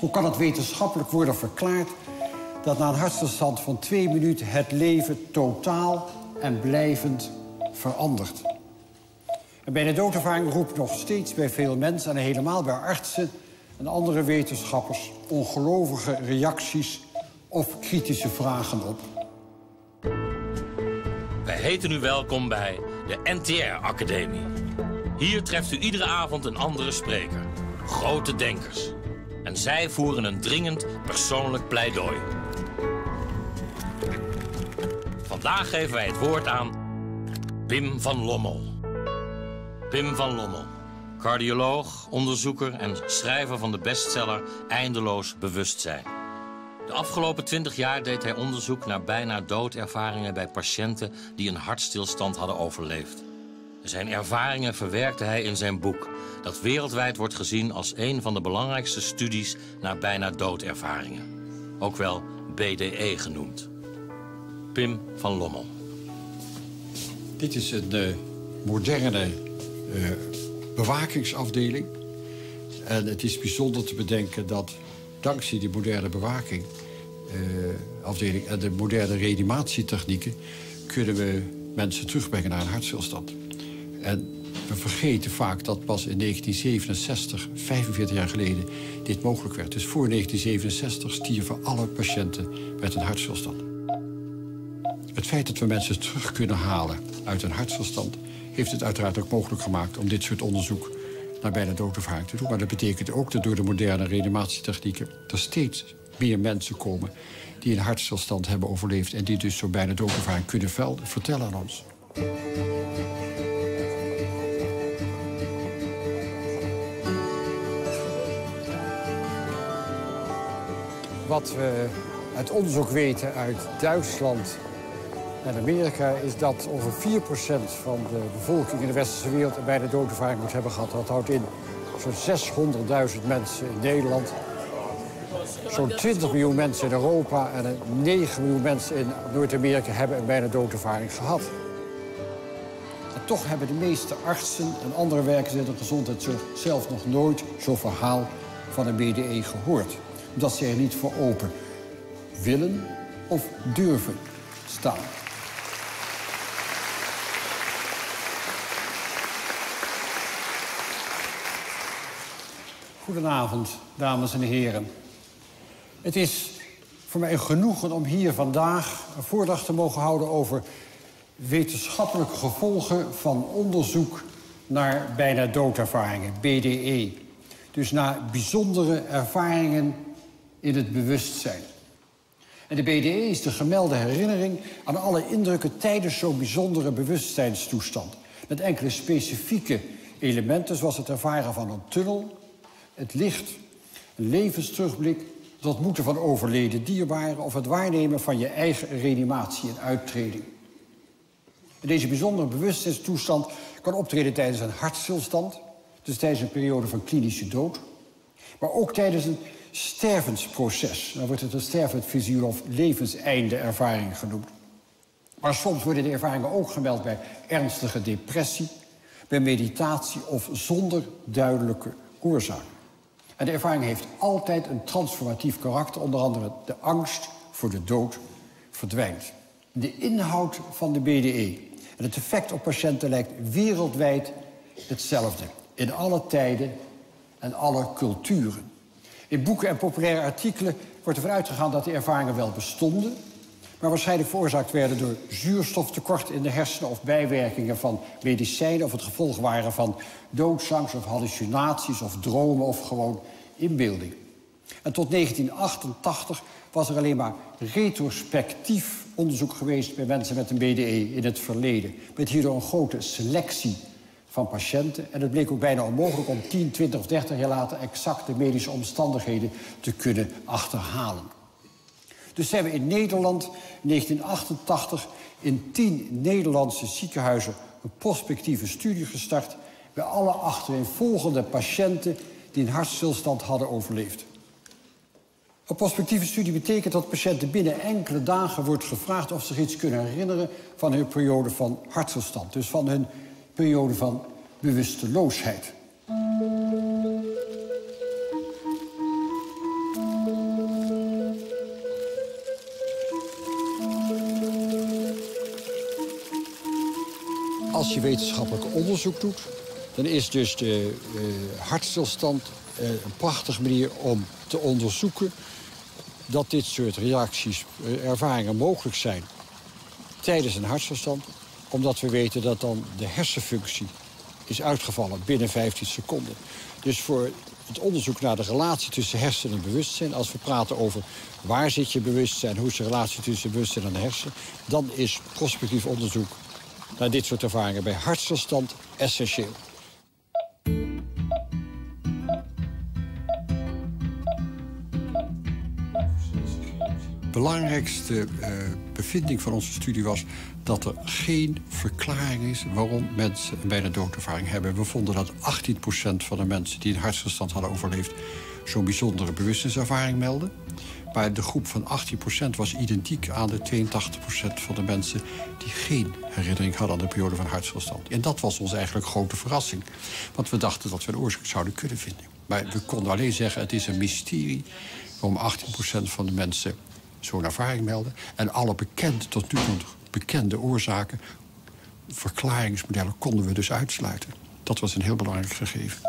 Hoe kan het wetenschappelijk worden verklaard dat na een hartstilstand van 2 minuten het leven totaal en blijvend verandert? En bij de doodervaring roept nog steeds bij veel mensen, en helemaal bij artsen en andere wetenschappers, ongelovige reacties of kritische vragen op. Wij heten u welkom bij de NTR-academie. Hier treft u iedere avond een andere spreker. Grote denkers. En zij voeren een dringend persoonlijk pleidooi. Vandaag geven wij het woord aan Pim van Lommel. Pim van Lommel. Cardioloog, onderzoeker en schrijver van de bestseller Eindeloos Bewustzijn. De afgelopen 20 jaar deed hij onderzoek naar bijna doodervaringen bij patiënten die een hartstilstand hadden overleefd. Zijn ervaringen verwerkte hij in zijn boek, dat wereldwijd wordt gezien als een van de belangrijkste studies naar bijna doodervaringen. Ook wel BDE genoemd. Pim van Lommel. Dit is een moderne bewakingsafdeling. En het is bijzonder te bedenken dat dankzij die moderne bewakingafdeling en de moderne reanimatietechnieken kunnen we mensen terugbrengen naar een hartstilstand. En we vergeten vaak dat pas in 1967, 45 jaar geleden, dit mogelijk werd. Dus voor 1967 stierven alle patiënten met een hartstilstand. Het feit dat we mensen terug kunnen halen uit een hartstilstand heeft het uiteraard ook mogelijk gemaakt om dit soort onderzoek naar bijna doodervaring te doen. Maar dat betekent ook dat door de moderne reanimatietechnieken er steeds meer mensen komen die een hartstilstand hebben overleefd en die dus zo bijna doodervaring kunnen vertellen aan ons. Wat we uit onderzoek weten uit Duitsland en Amerika is dat ongeveer 4% van de bevolking in de westerse wereld een bijna doodervaring moet hebben gehad. Dat houdt in zo'n 600.000 mensen in Nederland, zo'n 20 miljoen mensen in Europa en 9 miljoen mensen in Noord-Amerika hebben een bijna doodervaring gehad. En toch hebben de meeste artsen en andere werkers in de gezondheidszorg zelf nog nooit zo'n verhaal van een BDE gehoord. Omdat ze er niet voor open willen of durven staan. Goedenavond, dames en heren. Het is voor mij een genoegen om hier vandaag een voordracht te mogen houden over wetenschappelijke gevolgen van onderzoek naar bijna doodervaringen, BDE. Dus naar bijzondere ervaringen in het bewustzijn. En de BDE is de gemelde herinnering aan alle indrukken tijdens zo'n bijzondere bewustzijnstoestand. Met enkele specifieke elementen, zoals het ervaren van een tunnel, het licht, een levensterugblik, het ontmoeten van overleden dierbaren of het waarnemen van je eigen reanimatie en uittreding. En deze bijzondere bewustzijnstoestand kan optreden tijdens een hartstilstand, dus tijdens een periode van klinische dood, maar ook tijdens een stervensproces. Dan wordt het een stervensvisioen of levenseinde-ervaring genoemd. Maar soms worden de ervaringen ook gemeld bij ernstige depressie, bij meditatie of zonder duidelijke oorzaak. En de ervaring heeft altijd een transformatief karakter, onder andere de angst voor de dood verdwijnt. De inhoud van de BDE en het effect op patiënten lijkt wereldwijd hetzelfde. In alle tijden en alle culturen. In boeken en populaire artikelen wordt ervan uitgegaan dat die ervaringen wel bestonden, maar waarschijnlijk veroorzaakt werden door zuurstoftekort in de hersenen of bijwerkingen van medicijnen of het gevolg waren van doodsangst of hallucinaties of dromen of gewoon inbeelding. En tot 1988 was er alleen maar retrospectief onderzoek geweest bij mensen met een BDE in het verleden. Met hierdoor een grote selectie van patiënten. En het bleek ook bijna onmogelijk om 10, 20 of 30 jaar later exacte medische omstandigheden te kunnen achterhalen. Dus zijn we in Nederland in 1988 in 10 Nederlandse ziekenhuizen een prospectieve studie gestart bij alle achtereenvolgende patiënten die een hartstilstand hadden overleefd. Een prospectieve studie betekent dat patiënten binnen enkele dagen wordt gevraagd of ze zich iets kunnen herinneren van hun periode van hartstilstand. Dus van hun periode van bewusteloosheid. als je wetenschappelijk onderzoek doet, dan is dus de hartstilstand een prachtige manier om te onderzoeken dat dit soort reacties, ervaringen mogelijk zijn tijdens een hartstilstand. Omdat we weten dat dan de hersenfunctie is uitgevallen binnen 15 seconden. Dus voor het onderzoek naar de relatie tussen hersenen en bewustzijn, als we praten over waar zit je bewustzijn, hoe is de relatie tussen bewustzijn en de hersenen, dan is prospectief onderzoek naar dit soort ervaringen bij hartstilstand essentieel. De belangrijkste bevinding van onze studie was dat er geen verklaring is waarom mensen een bijna doodervaring hebben. We vonden dat 18% van de mensen die een hartstilstand hadden overleefd zo'n bijzondere bewustzijnservaring melden. Maar de groep van 18% was identiek aan de 82% van de mensen die geen herinnering hadden aan de periode van hartstilstand. En dat was ons eigenlijk grote verrassing. Want we dachten dat we een oorzaak zouden kunnen vinden. Maar we konden alleen zeggen, het is een mysterie waarom 18% van de mensen zo'n ervaring melden. En alle bekende, tot nu toe bekende oorzaken, verklaringsmodellen, konden we dus uitsluiten. Dat was een heel belangrijk gegeven.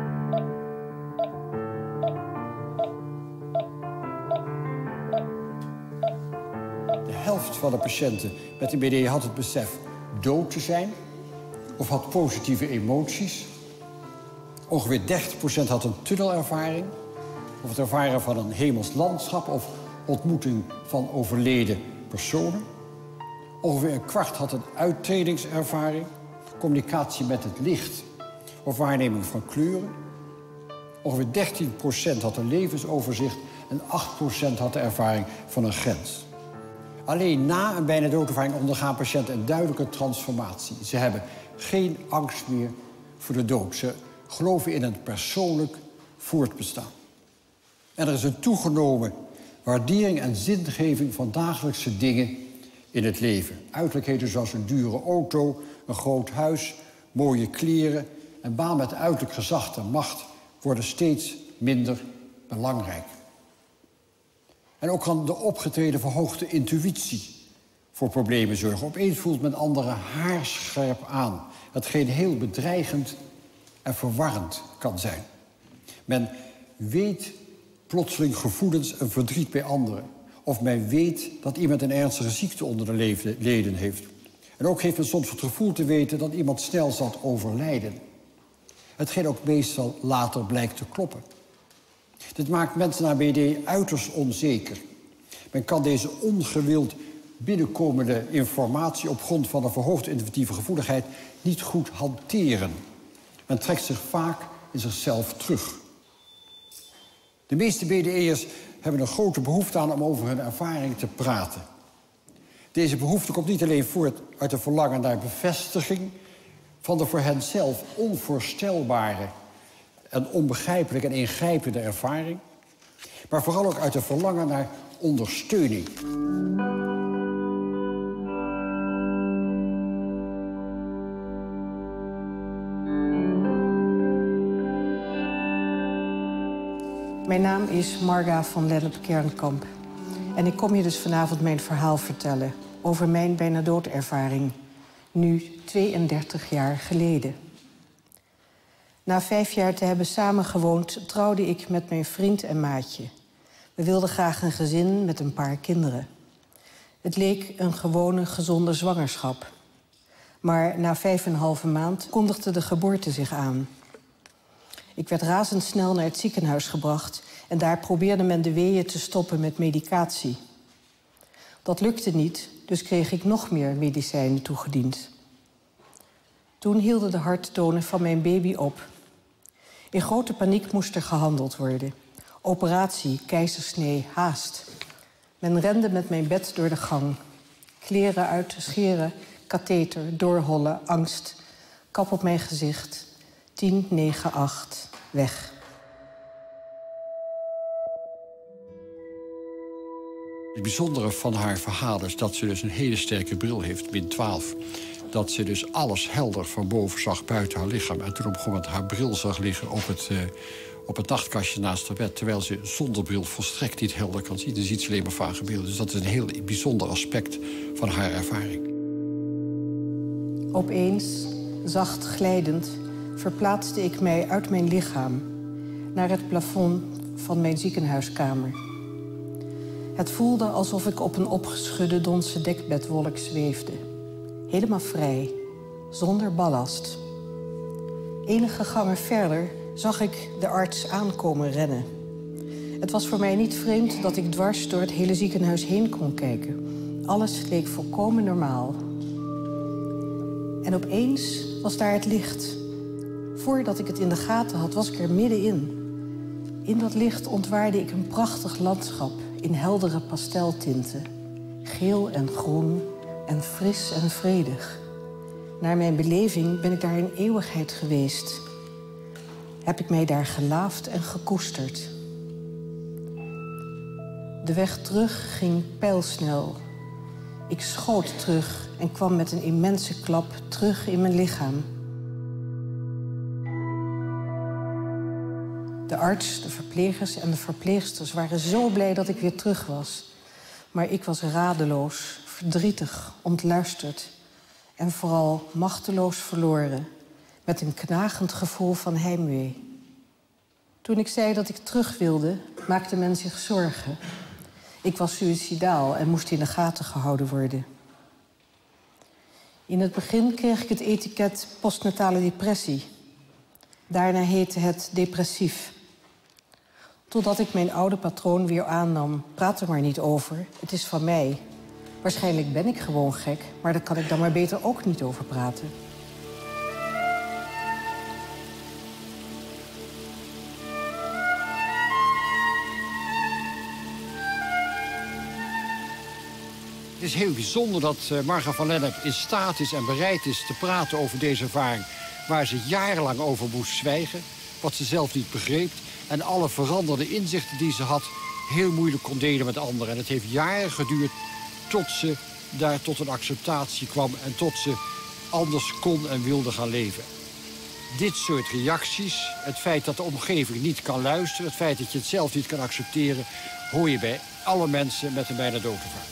De helft van de patiënten met een BD had het besef dood te zijn of had positieve emoties. Ongeveer 30% had een tunnelervaring of het ervaren van een hemels landschap of ontmoeting van overleden personen. Ongeveer een kwart had een uittredingservaring, communicatie met het licht of waarneming van kleuren. Ongeveer 13% had een levensoverzicht en 8% had de ervaring van een grens. Alleen na een bijna doodervaring ondergaan patiënten een duidelijke transformatie. Ze hebben geen angst meer voor de dood. Ze geloven in een persoonlijk voortbestaan. En er is een toegenomen waardering en zingeving van dagelijkse dingen in het leven. Uiterlijkheden zoals een dure auto, een groot huis, mooie kleren en baan met uiterlijk gezag en macht worden steeds minder belangrijk. En ook kan de opgetreden verhoogde intuïtie voor problemen zorgen. Opeens voelt men anderen haarscherp aan, hetgeen heel bedreigend en verwarrend kan zijn. Men weet plotseling gevoelens en verdriet bij anderen. Of men weet dat iemand een ernstige ziekte onder de leden heeft. En ook heeft men soms het gevoel te weten dat iemand snel zal overlijden. Hetgeen ook meestal later blijkt te kloppen. Dit maakt mensen naar BD uiterst onzeker. Men kan deze ongewild binnenkomende informatie op grond van een verhoogde intuïtieve gevoeligheid niet goed hanteren. Men trekt zich vaak in zichzelf terug. De meeste BDE'ers hebben een grote behoefte aan om over hun ervaring te praten. Deze behoefte komt niet alleen voort uit een verlangen naar bevestiging van de voor hen zelf onvoorstelbare en onbegrijpelijke en ingrijpende ervaring, maar vooral ook uit een verlangen naar ondersteuning. Mijn naam is Marga van Lennep-Kernkamp. En ik kom je dus vanavond mijn verhaal vertellen over mijn bijna doodervaring, nu 32 jaar geleden. Na 5 jaar te hebben samengewoond, trouwde ik met mijn vriend en maatje. We wilden graag een gezin met een paar kinderen. Het leek een gewone, gezonde zwangerschap. Maar na 5,5 maand kondigde de geboorte zich aan. Ik werd razendsnel naar het ziekenhuis gebracht en daar probeerde men de weeën te stoppen met medicatie. Dat lukte niet, dus kreeg ik nog meer medicijnen toegediend. Toen hielden de harttonen van mijn baby op. In grote paniek moest er gehandeld worden. Operatie, keizersnee, haast. Men rende met mijn bed door de gang. Kleren uit, scheren, katheter, doorhollen, angst. Kap op mijn gezicht. 10, 9, 8, weg. Het bijzondere van haar verhaal is dat ze dus een hele sterke bril heeft, min 12. Dat ze dus alles helder van boven zag buiten haar lichaam. En toen begon met haar bril zag liggen op het nachtkastje naast haar bed. Terwijl ze zonder bril volstrekt niet helder kan zien. Dan ziet ze alleen maar vage beelden. Dus dat is een heel bijzonder aspect van haar ervaring. Opeens, zacht glijdend, verplaatste ik mij uit mijn lichaam naar het plafond van mijn ziekenhuiskamer. Het voelde alsof ik op een opgeschudde donse dekbedwolk zweefde. Helemaal vrij, zonder ballast. Enige gangen verder zag ik de arts aankomen rennen. Het was voor mij niet vreemd dat ik dwars door het hele ziekenhuis heen kon kijken. Alles leek volkomen normaal. En opeens was daar het licht. Voordat ik het in de gaten had, was ik er middenin. In dat licht ontwaarde ik een prachtig landschap in heldere pasteltinten. Geel en groen en fris en vredig. Naar mijn beleving ben ik daar een eeuwigheid geweest. Heb ik mij daar gelaafd en gekoesterd. De weg terug ging pijlsnel. Ik schoot terug en kwam met een immense klap terug in mijn lichaam. De arts, de verplegers en de verpleegsters waren zo blij dat ik weer terug was. Maar ik was radeloos, verdrietig, ontluisterd en vooral machteloos verloren, met een knagend gevoel van heimwee. Toen ik zei dat ik terug wilde, maakte men zich zorgen. Ik was suïcidaal en moest in de gaten gehouden worden. In het begin kreeg ik het etiket postnatale depressie. Daarna heette het depressief. Totdat ik mijn oude patroon weer aannam. Praat er maar niet over, het is van mij. Waarschijnlijk ben ik gewoon gek, maar daar kan ik dan maar beter ook niet over praten. Het is heel bijzonder dat Marga van Lennep in staat is en bereid is te praten over deze ervaring, waar ze jarenlang over moest zwijgen, wat ze zelf niet begreep, en alle veranderde inzichten die ze had heel moeilijk kon delen met anderen. En het heeft jaren geduurd tot ze daar tot een acceptatie kwam en tot ze anders kon en wilde gaan leven. Dit soort reacties, het feit dat de omgeving niet kan luisteren, het feit dat je het zelf niet kan accepteren, hoor je bij alle mensen met een bijna doodervaring.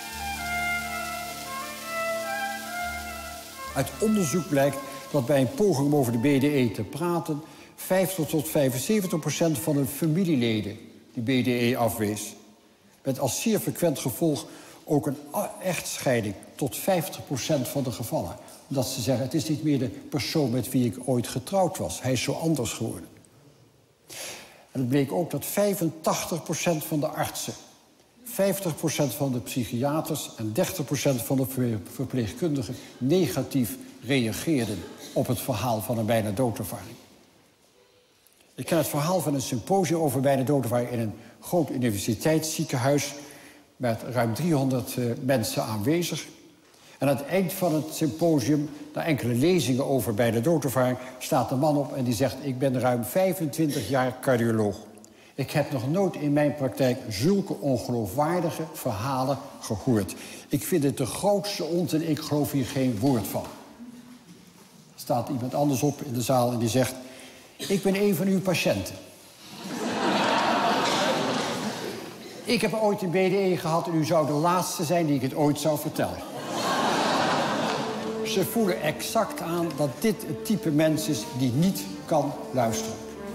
Uit onderzoek blijkt dat bij een poging om over de BDE te praten 50 tot 75% van de familieleden die BDE afwees. Met als zeer frequent gevolg ook een echtscheiding tot 50% van de gevallen. Omdat ze zeggen, het is niet meer de persoon met wie ik ooit getrouwd was. Hij is zo anders geworden. En het bleek ook dat 85% van de artsen, 50% van de psychiaters en 30% van de verpleegkundigen negatief reageerden op het verhaal van een bijna doodervaring. Ik ken het verhaal van een symposium over bijna doodervaring in een groot universiteitsziekenhuis met ruim 300 mensen aanwezig. En aan het eind van het symposium, na enkele lezingen over bijna doodervaring, staat een man op en die zegt: ik ben ruim 25 jaar cardioloog. Ik heb nog nooit in mijn praktijk zulke ongeloofwaardige verhalen gehoord. Ik vind het de grootste onzin, ik geloof hier geen woord van. Er staat iemand anders op in de zaal en die zegt: ik ben een van uw patiënten. Ik heb ooit een BDE gehad en u zou de laatste zijn die ik het ooit zou vertellen. Ze voelen exact aan dat dit het type mens is die niet kan luisteren.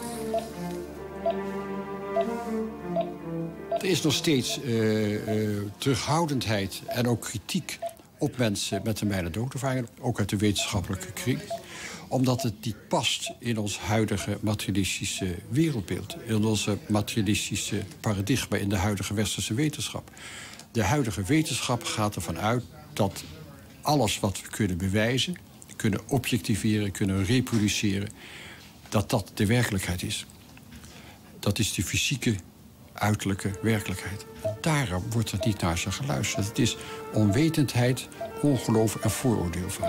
Er is nog steeds terughoudendheid en ook kritiek op mensen met een bijna doodervaring, ook uit de wetenschappelijke kring, omdat het niet past in ons huidige materialistische wereldbeeld, in onze materialistische paradigma, in de huidige westerse wetenschap. De huidige wetenschap gaat ervan uit dat alles wat we kunnen bewijzen, kunnen objectiveren, kunnen reproduceren, dat dat de werkelijkheid is. Dat is de fysieke, uiterlijke werkelijkheid. En daarom wordt er niet naar ze geluisterd. Het is onwetendheid, ongeloof en vooroordeel vaak.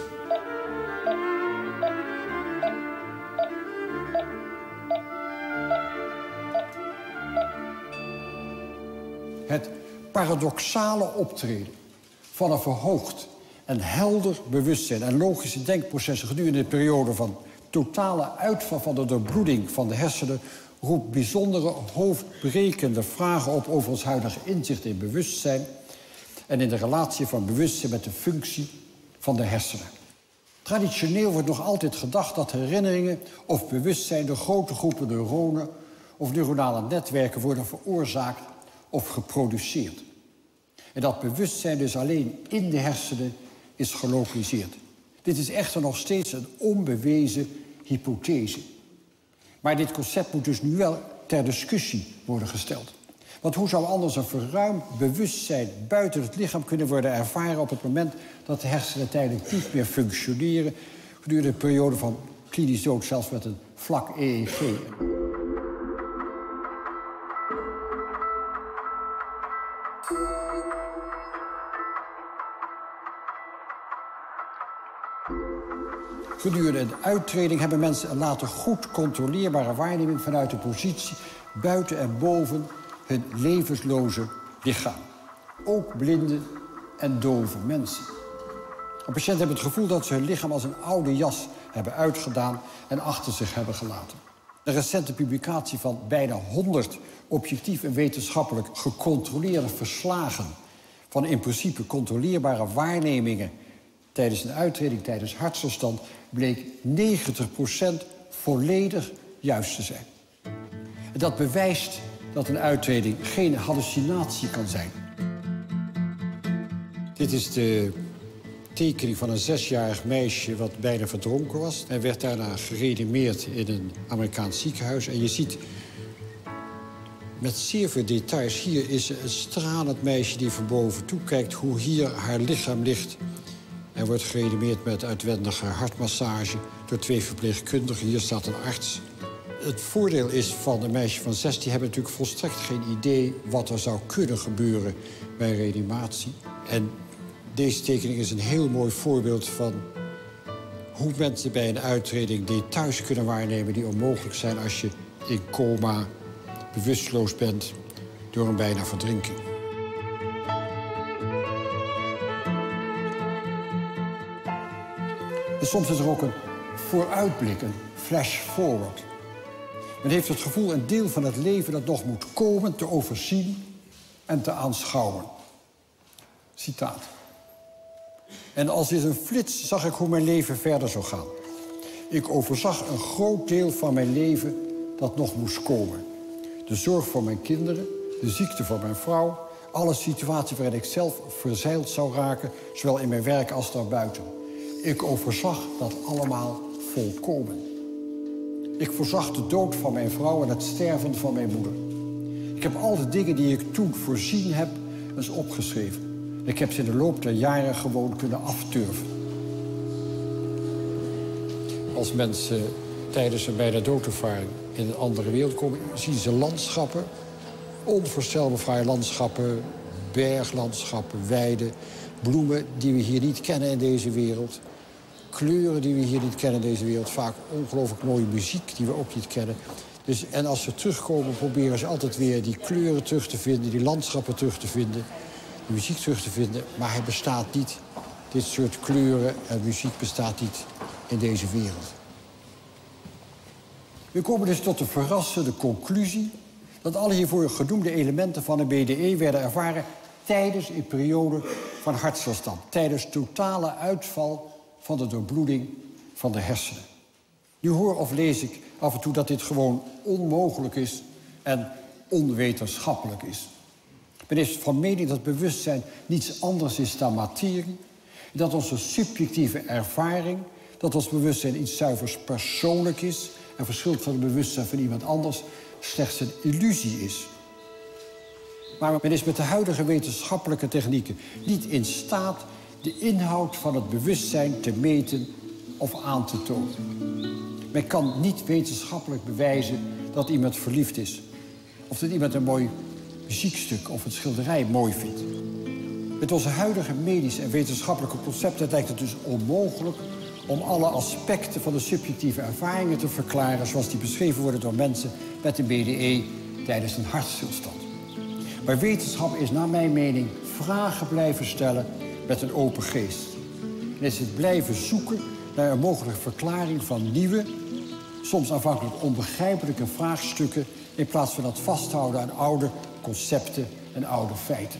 Het paradoxale optreden van een verhoogd en helder bewustzijn en logische denkprocessen gedurende de periode van totale uitval van de doorbloeding van de hersenen roept bijzondere hoofdbrekende vragen op over ons huidige inzicht in bewustzijn en in de relatie van bewustzijn met de functie van de hersenen. Traditioneel wordt nog altijd gedacht dat herinneringen of bewustzijn door grote groepen neuronen of neuronale netwerken worden veroorzaakt of geproduceerd. En dat bewustzijn dus alleen in de hersenen is gelokaliseerd. Dit is echter nog steeds een onbewezen hypothese. Maar dit concept moet dus nu wel ter discussie worden gesteld. Want hoe zou anders een verruimd bewustzijn buiten het lichaam kunnen worden ervaren op het moment dat de hersenen tijdelijk niet meer functioneren, gedurende een periode van klinisch dood, zelfs met een vlak EEG. Gedurende een uittreding hebben mensen een later goed controleerbare waarneming vanuit de positie buiten en boven hun levensloze lichaam. Ook blinde en dove mensen. De patiënten hebben het gevoel dat ze hun lichaam als een oude jas hebben uitgedaan en achter zich hebben gelaten. Een recente publicatie van bijna 100 objectief en wetenschappelijk gecontroleerde verslagen van in principe controleerbare waarnemingen tijdens een uittreding, tijdens hartstilstand, bleek 90% volledig juist te zijn. En dat bewijst dat een uittreding geen hallucinatie kan zijn. Dit is de tekening van een 6-jarig meisje wat bijna verdronken was. Hij werd daarna gereanimeerd in een Amerikaans ziekenhuis. En je ziet met zeer veel details, hier is een stralend meisje die van boven toe kijkt hoe hier haar lichaam ligt. Hij wordt gereanimeerd met uitwendige hartmassage door 2 verpleegkundigen. Hier staat een arts. Het voordeel is van een meisje van 6, die hebben natuurlijk volstrekt geen idee wat er zou kunnen gebeuren bij reanimatie. En deze tekening is een heel mooi voorbeeld van hoe mensen bij een uittreding details kunnen waarnemen die onmogelijk zijn als je in coma bewusteloos bent door een bijna verdrinking. En soms is er ook een vooruitblik, een flash forward. Men heeft het gevoel een deel van het leven dat nog moet komen te overzien en te aanschouwen. Citaat. En als in een flits zag ik hoe mijn leven verder zou gaan. Ik overzag een groot deel van mijn leven dat nog moest komen. De zorg voor mijn kinderen, de ziekte van mijn vrouw, alle situaties waarin ik zelf verzeild zou raken, zowel in mijn werk als daarbuiten. Ik overzag dat allemaal volkomen. Ik voorzag de dood van mijn vrouw en het sterven van mijn moeder. Ik heb al de dingen die ik toen voorzien heb, eens opgeschreven. Ik heb ze in de loop der jaren gewoon kunnen afturven. Als mensen tijdens een bijna doodervaring in een andere wereld komen, zien ze landschappen, onvoorstelbaar fraaie landschappen, berglandschappen, weiden, bloemen die we hier niet kennen in deze wereld. Kleuren die we hier niet kennen in deze wereld. Vaak ongelooflijk mooie muziek die we ook niet kennen. Dus, en als ze terugkomen, proberen ze altijd weer die kleuren terug te vinden, die landschappen terug te vinden, die muziek terug te vinden. Maar het bestaat niet. Dit soort kleuren en muziek bestaat niet in deze wereld. We komen dus tot de verrassende conclusie dat alle hiervoor genoemde elementen van een BDE werden ervaren tijdens een periode van hartstilstand. Tijdens totale uitval van de doorbloeding van de hersenen. Nu hoor of lees ik af en toe dat dit gewoon onmogelijk is en onwetenschappelijk is. Men is van mening dat bewustzijn niets anders is dan materie. Dat onze subjectieve ervaring, dat ons bewustzijn iets zuivers persoonlijk is en verschilt van het bewustzijn van iemand anders, slechts een illusie is. Maar men is met de huidige wetenschappelijke technieken niet in staat de inhoud van het bewustzijn te meten of aan te tonen. Men kan niet wetenschappelijk bewijzen dat iemand verliefd is. Of dat iemand een mooi muziekstuk of een schilderij mooi vindt. Met onze huidige medische en wetenschappelijke concepten lijkt het dus onmogelijk om alle aspecten van de subjectieve ervaringen te verklaren zoals die beschreven worden door mensen met een BDE tijdens een hartstilstand. Maar wetenschap is naar mijn mening vragen blijven stellen met een open geest. En is het blijven zoeken naar een mogelijke verklaring van nieuwe, soms aanvankelijk onbegrijpelijke vraagstukken in plaats van het vasthouden aan oude concepten en oude feiten.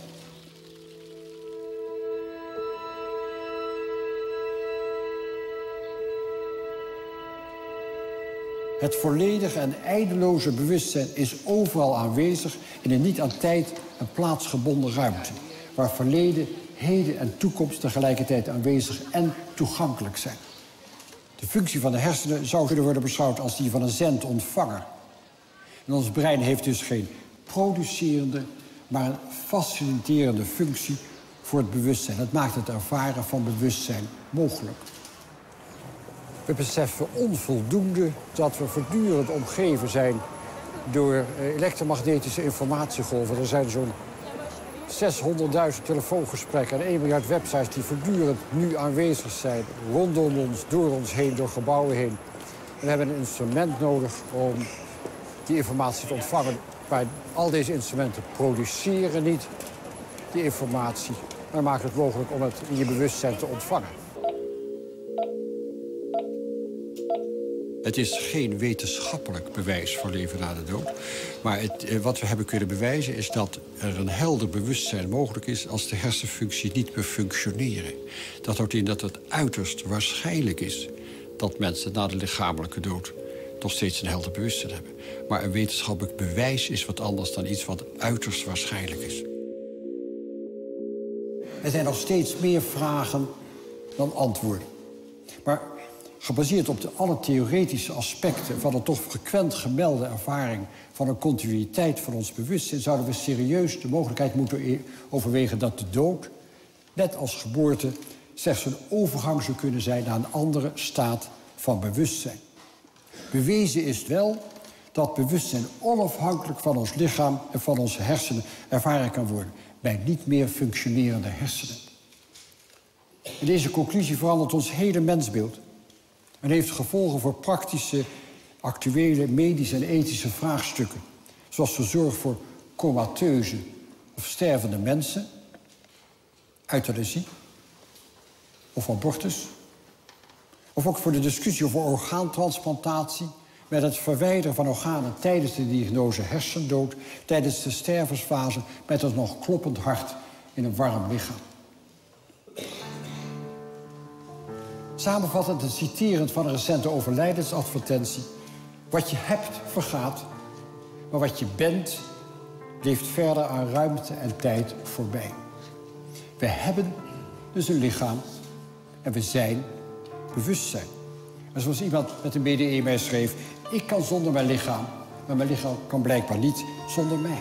Het volledige en eindeloze bewustzijn is overal aanwezig in een niet aan tijd en plaats gebonden ruimte, waar verleden, heden en toekomst tegelijkertijd aanwezig en toegankelijk zijn. De functie van de hersenen zou kunnen worden beschouwd als die van een zendontvanger. En ons brein heeft dus geen producerende, maar een faciliterende functie voor het bewustzijn. Dat maakt het ervaren van bewustzijn mogelijk. We beseffen onvoldoende dat we voortdurend omgeven zijn door elektromagnetische informatiegolven. Er zijn zo'n 600.000 telefoongesprekken en 1 miljard websites die voortdurend nu aanwezig zijn. Rondom ons, door ons heen, door gebouwen heen. En we hebben een instrument nodig om die informatie te ontvangen. Maar al deze instrumenten produceren niet die informatie, maar maken het mogelijk om het in je bewustzijn te ontvangen. Het is geen wetenschappelijk bewijs voor leven na de dood. Maar wat we hebben kunnen bewijzen is dat er een helder bewustzijn mogelijk is als de hersenfuncties niet meer functioneren. Dat houdt in dat het uiterst waarschijnlijk is dat mensen na de lichamelijke dood nog steeds een helder bewustzijn hebben. Maar een wetenschappelijk bewijs is wat anders dan iets wat uiterst waarschijnlijk is. Er zijn nog steeds meer vragen dan antwoorden. Maar gebaseerd op alle theoretische aspecten van een toch frequent gemelde ervaring van een continuïteit van ons bewustzijn, zouden we serieus de mogelijkheid moeten overwegen dat de dood, net als geboorte, slechts een overgang zou kunnen zijn naar een andere staat van bewustzijn. Bewezen is wel dat bewustzijn onafhankelijk van ons lichaam en van onze hersenen ervaren kan worden bij niet meer functionerende hersenen. En deze conclusie verandert ons hele mensbeeld en heeft gevolgen voor praktische, actuele, medische en ethische vraagstukken, zoals de zorg voor comateuze of stervende mensen, euthanasie of abortus, of ook voor de discussie over orgaantransplantatie met het verwijderen van organen tijdens de diagnose hersendood, tijdens de stervensfase met een nog kloppend hart in een warm lichaam. Samenvattend en citerend van een recente overlijdensadvertentie: wat je hebt, vergaat, maar wat je bent, leeft verder aan ruimte en tijd voorbij. We hebben dus een lichaam en we zijn bewustzijn. En zoals iemand met een BDE mij schreef: ik kan zonder mijn lichaam, maar mijn lichaam kan blijkbaar niet zonder mij.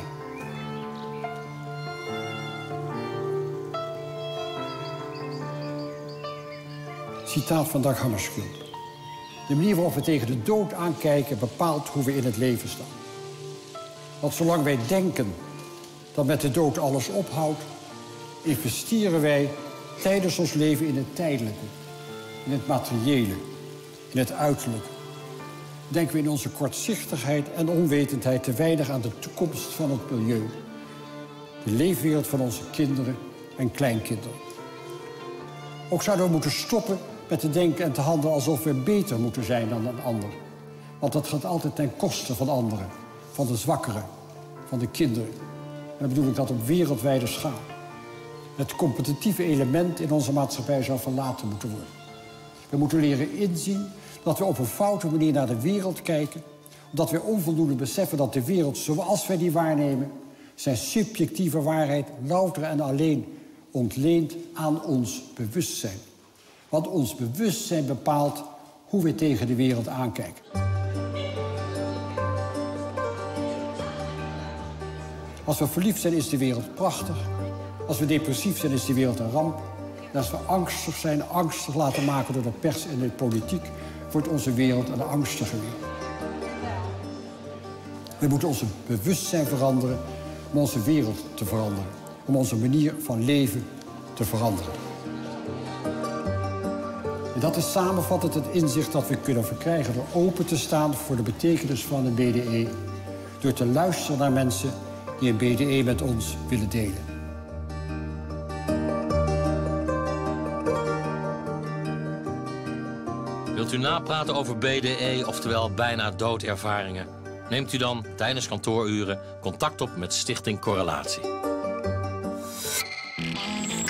Citaat van Dag Hammarskjöld. De manier waarop we tegen de dood aankijken bepaalt hoe we in het leven staan. Want zolang wij denken dat met de dood alles ophoudt, investeren wij tijdens ons leven in het tijdelijke, in het materiële, in het uiterlijke. Denken we in onze kortzichtigheid en onwetendheid te weinig aan de toekomst van het milieu, de leefwereld van onze kinderen en kleinkinderen. Ook zouden we moeten stoppen met te denken en te handelen alsof we beter moeten zijn dan een ander. Want dat gaat altijd ten koste van anderen, van de zwakkeren, van de kinderen. En dan bedoel ik dat op wereldwijde schaal. Het competitieve element in onze maatschappij zou verlaten moeten worden. We moeten leren inzien dat we op een foute manier naar de wereld kijken, omdat we onvoldoende beseffen dat de wereld zoals wij die waarnemen zijn subjectieve waarheid louter en alleen ontleent aan ons bewustzijn. Want ons bewustzijn bepaalt hoe we tegen de wereld aankijken. Als we verliefd zijn, is de wereld prachtig. Als we depressief zijn, is de wereld een ramp. En als we angstig zijn, angstig laten maken door de pers en de politiek, wordt onze wereld een angstige wereld. We moeten onze bewustzijn veranderen om onze wereld te veranderen. Om onze manier van leven te veranderen. En dat is samenvattend het inzicht dat we kunnen verkrijgen door open te staan voor de betekenis van een BDE. Door te luisteren naar mensen die een BDE met ons willen delen. Wilt u napraten over BDE, oftewel bijna doodervaringen? Neemt u dan tijdens kantooruren contact op met Stichting Correlatie.